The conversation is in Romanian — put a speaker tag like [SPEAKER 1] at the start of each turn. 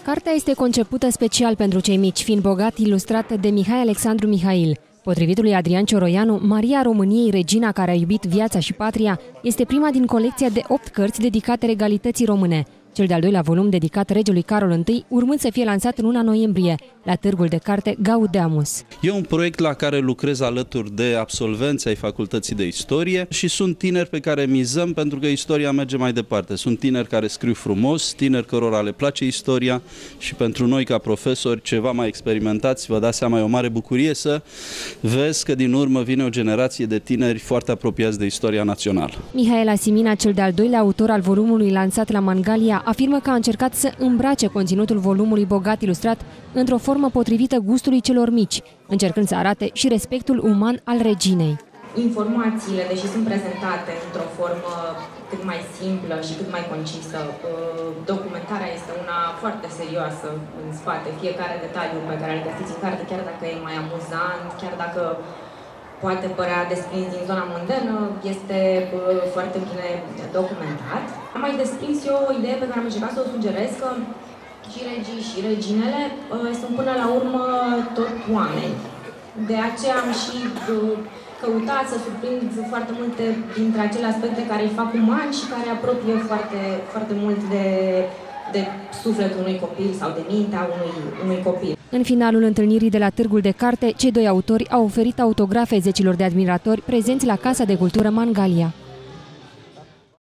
[SPEAKER 1] Cartea este concepută special pentru cei mici, fiind bogat ilustrată de Mihai Alexandru Mihail. Potrivit lui Adrian Cioroianu, Maria României, regina care a iubit viața și patria, este prima din colecția de 8 cărți dedicate regalității române. Cel de-al doilea volum dedicat regelui Carol I, urmând să fie lansat în luna noiembrie, la târgul de carte Gaudeamus.
[SPEAKER 2] E un proiect la care lucrez alături de absolvenți ai Facultății de Istorie și sunt tineri pe care mizăm pentru că istoria merge mai departe. Sunt tineri care scriu frumos, tineri cărora le place istoria și pentru noi ca profesori ceva mai experimentați, vă dați seama, e o mare bucurie să vezi că din urmă vine o generație de tineri foarte apropiați de istoria națională.
[SPEAKER 1] Mihail Asimina, cel de-al doilea autor al volumului lansat la Mangalia, afirmă că a încercat să îmbrace conținutul volumului bogat ilustrat într-o formă potrivită gustului celor mici, încercând să arate și respectul uman al reginei.
[SPEAKER 3] Informațiile, deși sunt prezentate într-o formă cât mai simplă și cât mai concisă, documentarea este una foarte serioasă în spate. Fiecare detaliu pe care îl găsiți în carte, chiar dacă e mai amuzant, chiar dacă poate părea desprins din zona mondenă, este foarte bine documentat. Am mai desprins eu o idee pe care am încercat să o sugerez, că și regii și reginele sunt până la urmă tot oameni. De aceea am și căutat să surprind foarte multe dintre acele aspecte care îi fac umani și care apropie foarte, foarte mult de sufletul unui copil sau de mintea unui copil.
[SPEAKER 1] În finalul întâlnirii de la Târgul de Carte, cei doi autori au oferit autografe zecilor de admiratori prezenți la Casa de Cultură Mangalia.